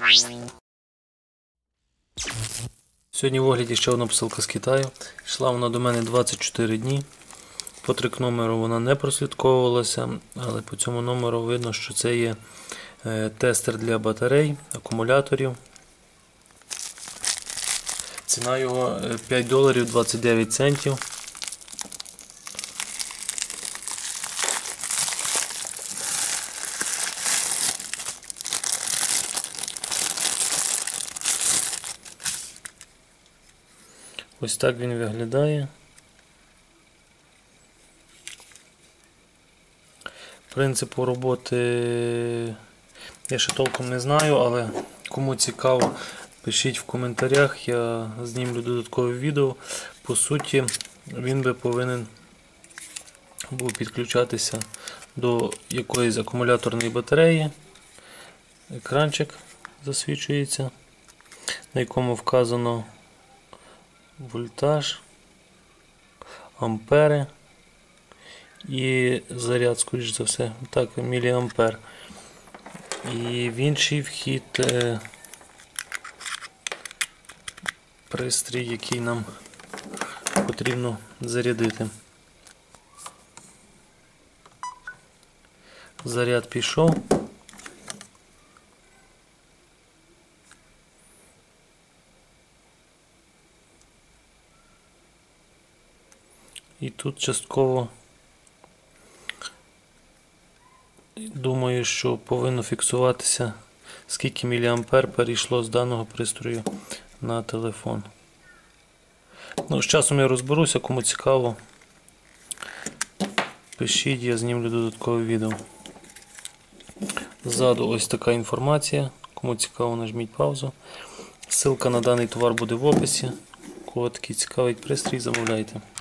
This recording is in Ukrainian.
Сьогодні в огляді ще одна посилка з Китаю. Йшла вона до мене 24 дні. По трек номеру вона не прослідковувалася, але по цьому номеру видно, що це є тестер для батарей, акумуляторів. Ціна його $5 29 центів. Ось так він виглядає. Принципу роботи я ще толком не знаю, але кому цікаво, пишіть в коментарях, я знімлю додаткове відео. По суті, він би повинен був підключатися до якоїсь акумуляторної батареї. Екранчик засвічується, на якому вказано вольтаж, ампери і заряд, скоріш за все, так, міліампер. І в інший вхід пристрій, який нам потрібно зарядити. Заряд пішов. І тут частково, думаю, що повинно фіксуватися, скільки міліампер перейшло з даного пристрою на телефон. Ну, з часом я розберуся, кому цікаво, пишіть, я знімлю додаткове відео. Ззаду ось така інформація, кому цікаво, нажміть паузу. Ссылка на даний товар буде в описі. Кого такий цікавий пристрій, замовляйте.